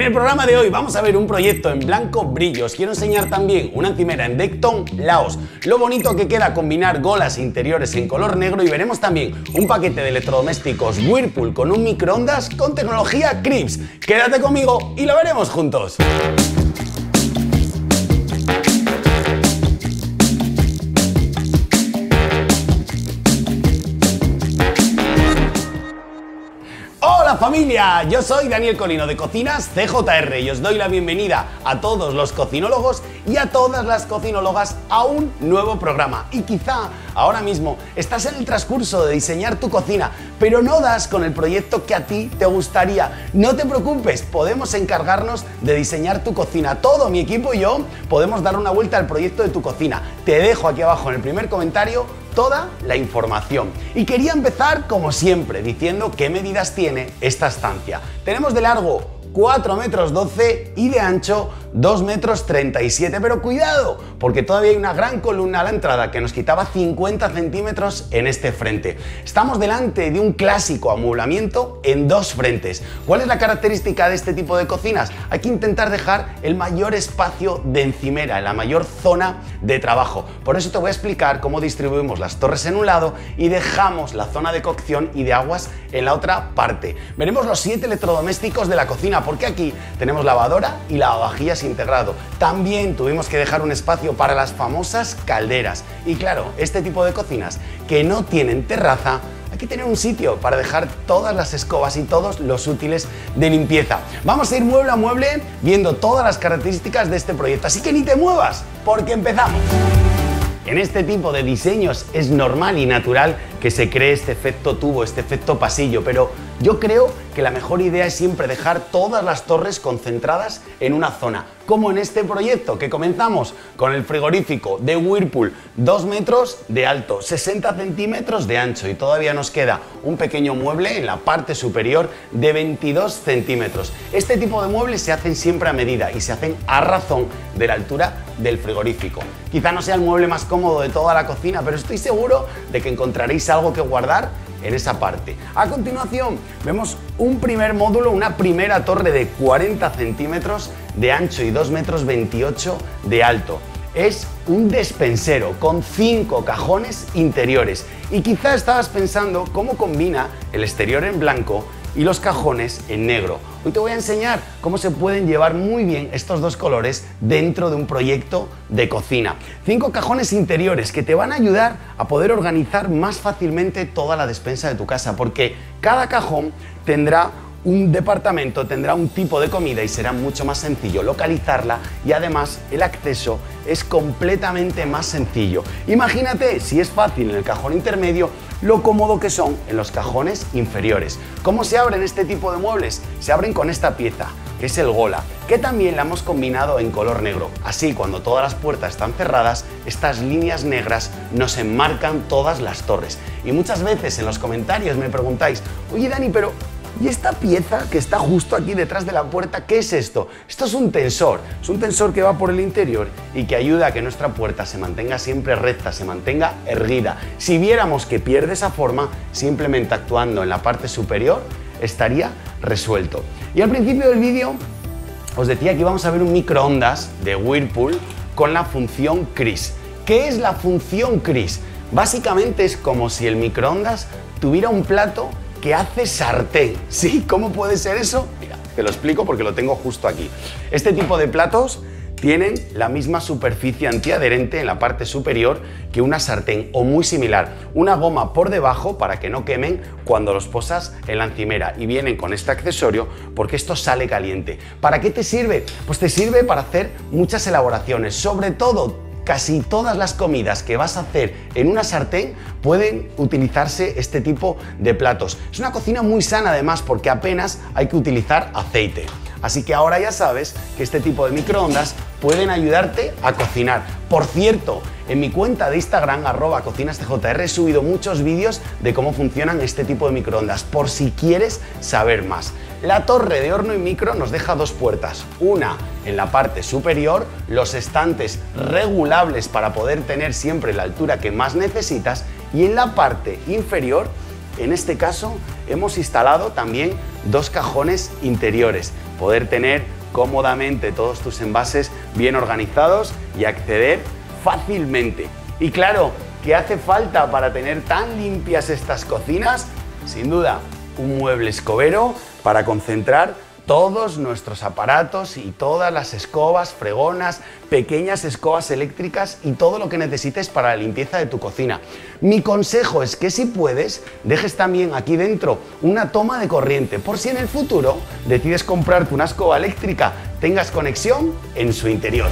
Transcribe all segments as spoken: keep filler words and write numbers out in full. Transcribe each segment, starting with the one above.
En el programa de hoy vamos a ver un proyecto en blanco brillo. Os quiero enseñar también una encimera en Decton Laos. Lo bonito que queda combinar golas interiores en color negro, y veremos también un paquete de electrodomésticos Whirlpool con un microondas con tecnología Crips. Quédate conmigo y lo veremos juntos. Hola familia, yo soy Daniel Colino de Cocinas C J R y os doy la bienvenida a todos los cocinólogos y a todas las cocinólogas a un nuevo programa. Y quizá ahora mismo estás en el transcurso de diseñar tu cocina, pero no das con el proyecto que a ti te gustaría. No te preocupes, podemos encargarnos de diseñar tu cocina. Todo mi equipo y yo podemos dar una vuelta al proyecto de tu cocina. Te dejo aquí abajo en el primer comentario toda la información. Y quería empezar, como siempre, diciendo qué medidas tiene esta estancia. Tenemos de largo cuatro metros doce y de ancho dos metros treinta y siete, pero cuidado, porque todavía hay una gran columna a la entrada que nos quitaba cincuenta centímetros en este frente. Estamos delante de un clásico amueblamiento en dos frentes. ¿Cuál es la característica de este tipo de cocinas? Hay que intentar dejar el mayor espacio de encimera, la mayor zona de trabajo. Por eso te voy a explicar cómo distribuimos las torres en un lado y dejamos la zona de cocción y de aguas en la otra parte. Veremos los siete electrodomésticos de la cocina, porque aquí tenemos lavadora y lavavajillas integrado. También tuvimos que dejar un espacio para las famosas calderas. Y claro, este tipo de cocinas que no tienen terraza, hay que tener un sitio para dejar todas las escobas y todos los útiles de limpieza. Vamos a ir mueble a mueble viendo todas las características de este proyecto. Así que ni te muevas, porque empezamos. En este tipo de diseños es normal y natural que se cree este efecto tubo, este efecto pasillo, pero yo creo que la mejor idea es siempre dejar todas las torres concentradas en una zona, como en este proyecto que comenzamos con el frigorífico de Whirlpool, dos metros de alto, sesenta centímetros de ancho, y todavía nos queda un pequeño mueble en la parte superior de veintidós centímetros. Este tipo de muebles se hacen siempre a medida y se hacen a razón de la altura del frigorífico. Quizá no sea el mueble más cómodo de toda la cocina, pero estoy seguro de que encontraréis algo que guardar en esa parte. A continuación vemos un primer módulo, una primera torre de cuarenta centímetros de ancho y dos metros veintiocho de alto. Es un despensero con cinco cajones interiores, y quizá estabas pensando cómo combina el exterior en blanco y los cajones en negro. Hoy te voy a enseñar cómo se pueden llevar muy bien estos dos colores dentro de un proyecto de cocina. Cinco cajones interiores que te van a ayudar a poder organizar más fácilmente toda la despensa de tu casa, porque cada cajón tendrá un departamento, tendrá un tipo de comida y será mucho más sencillo localizarla, y además el acceso es completamente más sencillo. Imagínate si es fácil en el cajón intermedio, lo cómodo que son en los cajones inferiores. ¿Cómo se abren este tipo de muebles? Se abren con esta pieza, que es el gola, que también la hemos combinado en color negro. Así, cuando todas las puertas están cerradas, estas líneas negras nos enmarcan todas las torres. Y muchas veces en los comentarios me preguntáis: oye Dani, pero ¿y esta pieza que está justo aquí detrás de la puerta, qué es esto? Esto es un tensor, es un tensor que va por el interior y que ayuda a que nuestra puerta se mantenga siempre recta, se mantenga erguida. Si viéramos que pierde esa forma, simplemente actuando en la parte superior estaría resuelto. Y al principio del vídeo os decía que íbamos a ver un microondas de Whirlpool con la función Cris. ¿Qué es la función Cris? Básicamente es como si el microondas tuviera un plato que hace sartén. ¿Sí? ¿Cómo puede ser eso? Mira, te lo explico porque lo tengo justo aquí. Este tipo de platos tienen la misma superficie antiadherente en la parte superior que una sartén, o muy similar. Una goma por debajo para que no quemen cuando los posas en la encimera, y vienen con este accesorio porque esto sale caliente. ¿Para qué te sirve? Pues te sirve para hacer muchas elaboraciones, sobre todo casi todas las comidas que vas a hacer en una sartén pueden utilizarse este tipo de platos. Es una cocina muy sana además, porque apenas hay que utilizar aceite. Así que ahora ya sabes que este tipo de microondas pueden ayudarte a cocinar. Por cierto, en mi cuenta de Instagram, arroba cocinascjr, he subido muchos vídeos de cómo funcionan este tipo de microondas, por si quieres saber más. La torre de horno y micro nos deja dos puertas, una en la parte superior, los estantes regulables para poder tener siempre la altura que más necesitas, y en la parte inferior en este caso hemos instalado también dos cajones interiores, poder tener cómodamente todos tus envases bien organizados y acceder fácilmente. Y claro, ¿qué hace falta para tener tan limpias estas cocinas? Sin duda, un mueble escobero para concentrar todos nuestros aparatos y todas las escobas, fregonas, pequeñas escobas eléctricas y todo lo que necesites para la limpieza de tu cocina. Mi consejo es que si puedes, dejes también aquí dentro una toma de corriente, por si en el futuro decides comprarte una escoba eléctrica, tengas conexión en su interior.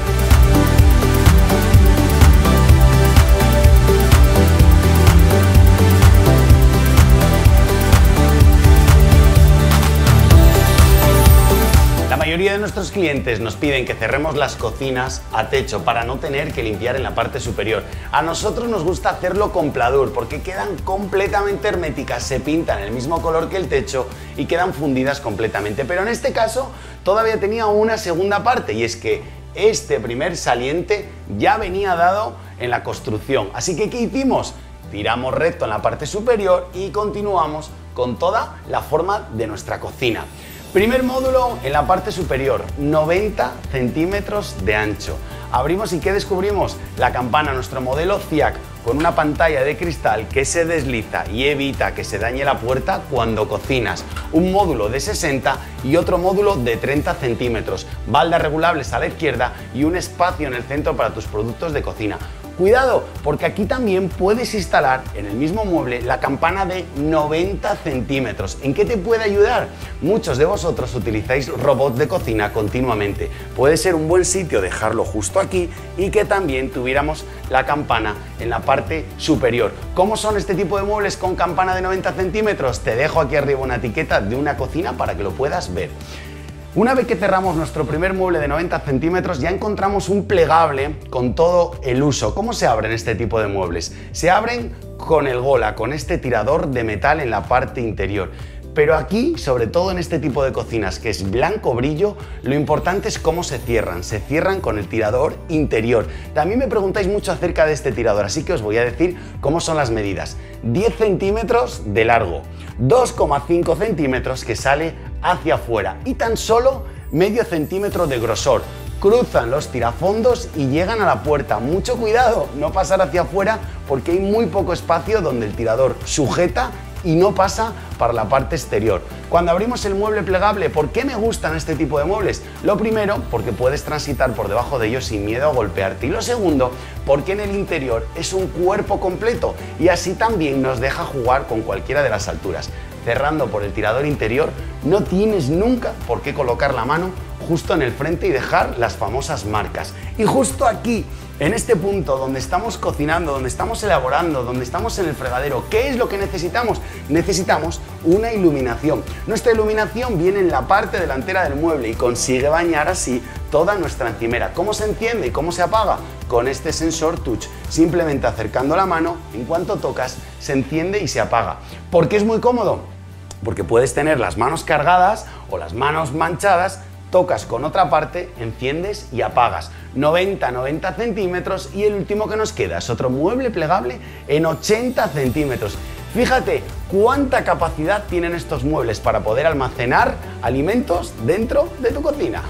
La mayoría de nuestros clientes nos piden que cerremos las cocinas a techo para no tener que limpiar en la parte superior. A nosotros nos gusta hacerlo con pladur porque quedan completamente herméticas, se pintan el mismo color que el techo y quedan fundidas completamente. Pero en este caso todavía tenía una segunda parte, y es que este primer saliente ya venía dado en la construcción. Así que ¿qué hicimos? Tiramos recto en la parte superior y continuamos con toda la forma de nuestra cocina. Primer módulo en la parte superior, noventa centímetros de ancho. Abrimos y ¿qué descubrimos? La campana, nuestro modelo C I A C, con una pantalla de cristal que se desliza y evita que se dañe la puerta cuando cocinas. Un módulo de sesenta y otro módulo de treinta centímetros. Baldas regulables a la izquierda y un espacio en el centro para tus productos de cocina. Cuidado, porque aquí también puedes instalar en el mismo mueble la campana de noventa centímetros. ¿En qué te puede ayudar? Muchos de vosotros utilizáis robots de cocina continuamente. Puede ser un buen sitio dejarlo justo aquí y que también tuviéramos la campana en la parte superior. ¿Cómo son este tipo de muebles con campana de noventa centímetros? Te dejo aquí arriba una etiqueta de una cocina para que lo puedas ver. Una vez que cerramos nuestro primer mueble de noventa centímetros, ya encontramos un plegable con todo el uso. ¿Cómo se abren este tipo de muebles? Se abren con el gola, con este tirador de metal en la parte interior. Pero aquí, sobre todo en este tipo de cocinas que es blanco brillo, lo importante es cómo se cierran. Se cierran con el tirador interior. También me preguntáis mucho acerca de este tirador, así que os voy a decir cómo son las medidas. diez centímetros de largo, dos coma cinco centímetros que sale hacia afuera y tan solo medio centímetro de grosor. Cruzan los tirafondos y llegan a la puerta. Mucho cuidado, no pasar hacia afuera porque hay muy poco espacio donde el tirador sujeta y no pasa para la parte exterior. Cuando abrimos el mueble plegable, ¿por qué me gustan este tipo de muebles? Lo primero, porque puedes transitar por debajo de ellos sin miedo a golpearte. Y lo segundo, porque en el interior es un cuerpo completo y así también nos deja jugar con cualquiera de las alturas. Cerrando por el tirador interior, no tienes nunca por qué colocar la mano justo en el frente y dejar las famosas marcas. Y justo aquí, en este punto donde estamos cocinando, donde estamos elaborando, donde estamos en el fregadero, ¿qué es lo que necesitamos? Necesitamos una iluminación. Nuestra iluminación viene en la parte delantera del mueble y consigue bañar así toda nuestra encimera. ¿Cómo se enciende y cómo se apaga? Con este sensor touch. Simplemente acercando la mano, en cuanto tocas, se enciende y se apaga. ¿Por qué es muy cómodo? Porque puedes tener las manos cargadas o las manos manchadas, tocas con otra parte, enciendes y apagas. noventa, noventa centímetros y el último que nos queda es otro mueble plegable en ochenta centímetros. Fíjate cuánta capacidad tienen estos muebles para poder almacenar alimentos dentro de tu cocina.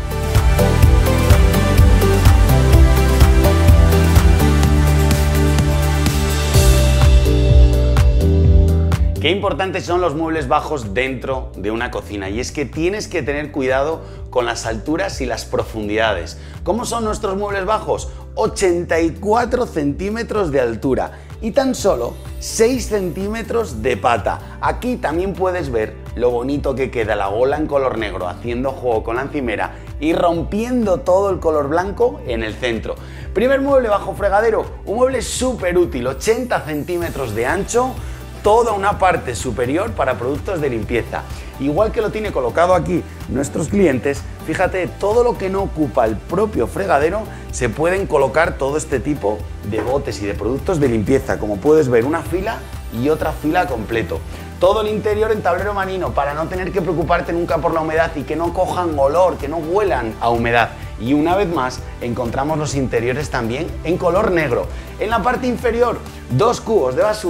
Qué importantes son los muebles bajos dentro de una cocina, y es que tienes que tener cuidado con las alturas y las profundidades. ¿Cómo son nuestros muebles bajos? ochenta y cuatro centímetros de altura y tan solo seis centímetros de pata. Aquí también puedes ver lo bonito que queda la gola en color negro haciendo juego con la encimera y rompiendo todo el color blanco en el centro. Primer mueble bajo fregadero, un mueble súper útil, ochenta centímetros de ancho, toda una parte superior para productos de limpieza. Igual que lo tiene colocado aquí nuestros clientes, fíjate, todo lo que no ocupa el propio fregadero se pueden colocar todo este tipo de botes y de productos de limpieza, como puedes ver, una fila y otra fila completo. Todo el interior en tablero marino para no tener que preocuparte nunca por la humedad y que no cojan olor, que no huelan a humedad. Y una vez más encontramos los interiores también en color negro. En la parte inferior, dos cubos de basura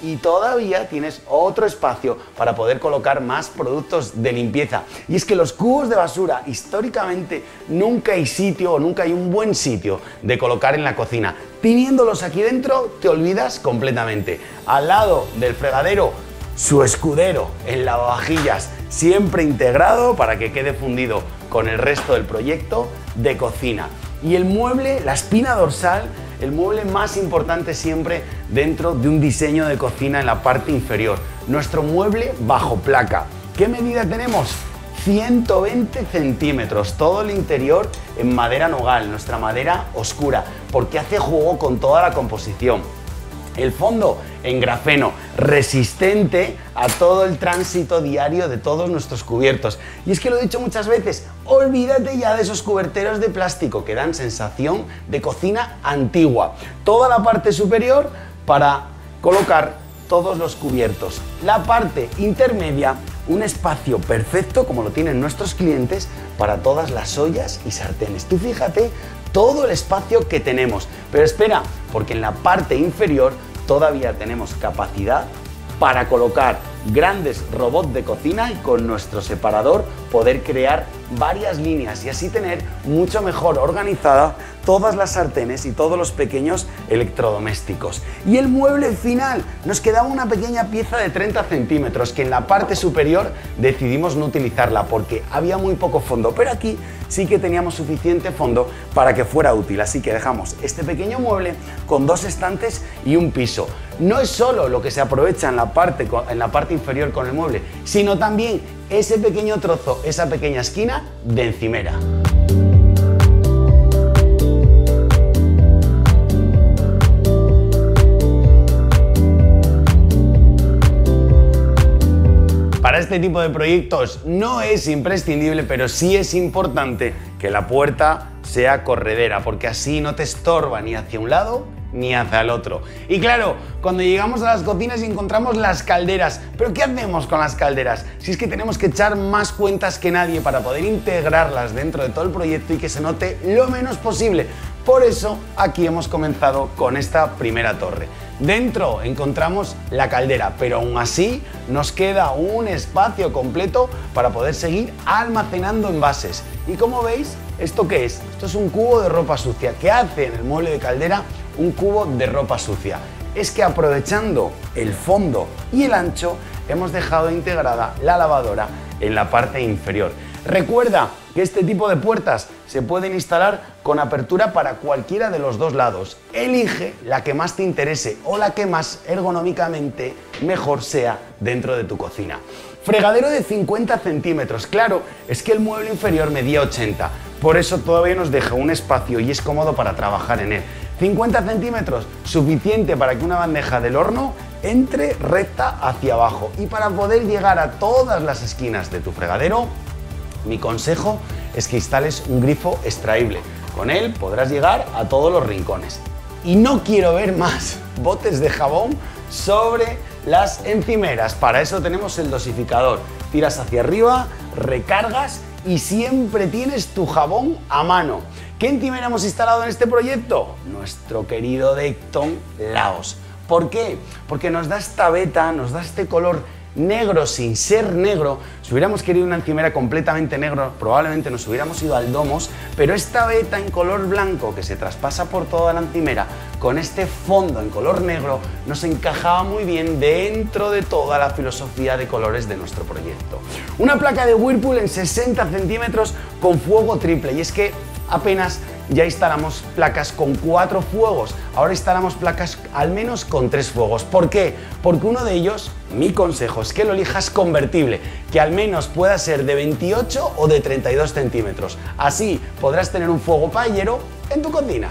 y todavía tienes otro espacio para poder colocar más productos de limpieza. Y es que los cubos de basura, históricamente, nunca hay sitio o nunca hay un buen sitio de colocar en la cocina. Teniéndolos aquí dentro, te olvidas completamente. Al lado del fregadero, su escudero, el lavavajillas, siempre integrado para que quede fundido con el resto del proyecto de cocina. Y el mueble, la espina dorsal, el mueble más importante siempre dentro de un diseño de cocina en la parte inferior. Nuestro mueble bajo placa. ¿Qué medida tenemos? ciento veinte centímetros, todo el interior en madera nogal, nuestra madera oscura, porque hace juego con toda la composición. El fondo en grafeno, resistente a todo el tránsito diario de todos nuestros cubiertos. Y es que lo he dicho muchas veces, olvídate ya de esos cuberteros de plástico que dan sensación de cocina antigua. Toda la parte superior para colocar todos los cubiertos. La parte intermedia, un espacio perfecto, como lo tienen nuestros clientes, para todas las ollas y sartenes. Tú fíjate todo el espacio que tenemos. Pero espera, porque en la parte inferior todavía tenemos capacidad para colocar grandes robots de cocina y con nuestro separador poder crear varias líneas y así tener mucho mejor organizada todas las sartenes y todos los pequeños electrodomésticos. Y el mueble final, nos quedaba una pequeña pieza de treinta centímetros que en la parte superior decidimos no utilizarla porque había muy poco fondo, pero aquí sí que teníamos suficiente fondo para que fuera útil, así que dejamos este pequeño mueble con dos estantes y un piso. No es solo lo que se aprovecha en la parte, en la parte inferior con el mueble, sino también ese pequeño trozo, esa pequeña esquina de encimera. Para este tipo de proyectos no es imprescindible, pero sí es importante que la puerta sea corredera, porque así no te estorba ni hacia un lado ni hacia el otro. Y claro, cuando llegamos a las cocinas y encontramos las calderas, ¿pero qué hacemos con las calderas? Si es que tenemos que echar más cuentas que nadie para poder integrarlas dentro de todo el proyecto y que se note lo menos posible. Por eso aquí hemos comenzado con esta primera torre. Dentro encontramos la caldera, pero aún así nos queda un espacio completo para poder seguir almacenando envases. Y como veis, ¿esto qué es? Esto es un cubo de ropa sucia. ¿Qué hace en el mueble de caldera un cubo de ropa sucia? Es que aprovechando el fondo y el ancho, hemos dejado integrada la lavadora en la parte inferior. Recuerda que este tipo de puertas se pueden instalar con apertura para cualquiera de los dos lados. Elige la que más te interese o la que más ergonómicamente mejor sea dentro de tu cocina. Fregadero de cincuenta centímetros. Claro, es que el mueble inferior medía ochenta, por eso todavía nos deja un espacio y es cómodo para trabajar en él. cincuenta centímetros, suficiente para que una bandeja del horno entre recta hacia abajo. Y para poder llegar a todas las esquinas de tu fregadero, mi consejo es que instales un grifo extraíble. Con él podrás llegar a todos los rincones. Y no quiero ver más botes de jabón sobre las encimeras. Para eso tenemos el dosificador. Tiras hacia arriba, recargas y siempre tienes tu jabón a mano. ¿Qué encimera hemos instalado en este proyecto? Nuestro querido Decton Laos. ¿Por qué? Porque nos da esta veta, nos da este color negro sin ser negro. Si hubiéramos querido una encimera completamente negro, probablemente nos hubiéramos ido al Domos, pero esta veta en color blanco que se traspasa por toda la encimera con este fondo en color negro nos encajaba muy bien dentro de toda la filosofía de colores de nuestro proyecto. Una placa de Whirlpool en sesenta centímetros con fuego triple, y es que apenas ya instalamos placas con cuatro fuegos, ahora instalamos placas al menos con tres fuegos. ¿Por qué? Porque uno de ellos, mi consejo es que lo elijas convertible, que al menos pueda ser de veintiocho o de treinta y dos centímetros. Así podrás tener un fuego paellero en tu cocina.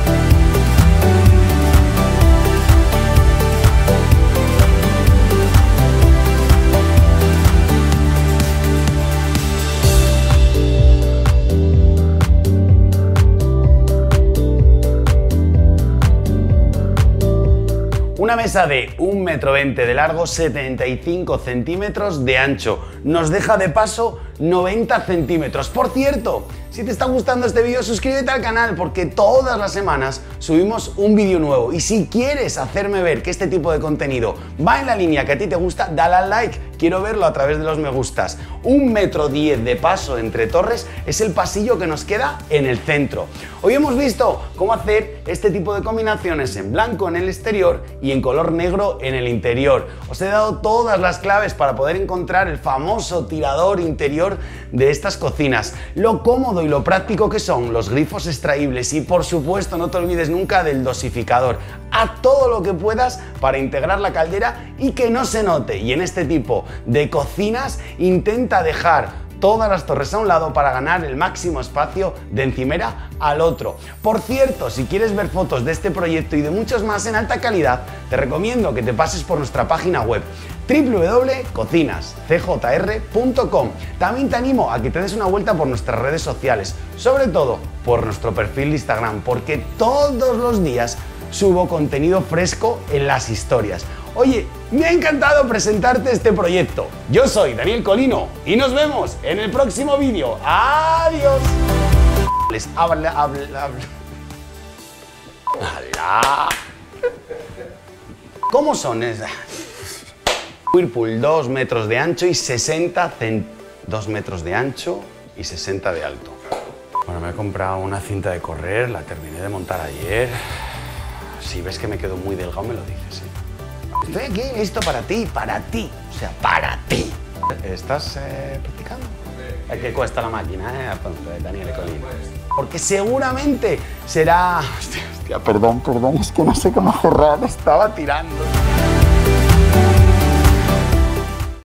Una mesa de un metro veinte de largo, setenta y cinco centímetros de ancho. Nos deja de paso noventa centímetros. Por cierto, si Si te está gustando este vídeo, suscríbete al canal porque todas las semanas subimos un vídeo nuevo. Y si quieres hacerme ver que este tipo de contenido va en la línea que a ti te gusta, dale al like. Quiero verlo a través de los me gustas. Un metro diez de paso entre torres es el pasillo que nos queda en el centro. Hoy hemos visto cómo hacer este tipo de combinaciones en blanco en el exterior y en color negro en el interior. Os he dado todas las claves para poder encontrar el famoso tirador interior de estas cocinas, lo cómodo y lo práctico que son los grifos extraíbles y por supuesto no te olvides nunca del dosificador. Haz todo lo que puedas para integrar la caldera y que no se note, y en este tipo de cocinas intenta dejar todas las torres a un lado para ganar el máximo espacio de encimera al otro. Por cierto, si quieres ver fotos de este proyecto y de muchos más en alta calidad, te recomiendo que te pases por nuestra página web w w w punto cocinas c j r punto com. También te animo a que te des una vuelta por nuestras redes sociales, sobre todo por nuestro perfil de Instagram, porque todos los días subo contenido fresco en las historias. Oye, me ha encantado presentarte este proyecto. Yo soy Daniel Colino y nos vemos en el próximo vídeo. ¡Adiós! Les habla, habla, habla. ¡Hala! ¿Cómo son esas? Whirlpool, dos metros de ancho y sesenta centímetros. dos metros de ancho y sesenta de alto. Bueno, me he comprado una cinta de correr, la terminé de montar ayer. Si ves que me quedo muy delgado, me lo dices, ¿eh? Estoy aquí listo para ti, para ti, o sea, para ti. ¿Estás eh, practicando? Sí. ¿Qué cuesta la máquina, eh? Apunto, de Daniel Colino. Porque seguramente será... Hostia, hostia, perdón, perdón, es que no sé cómo cerrar, estaba tirando.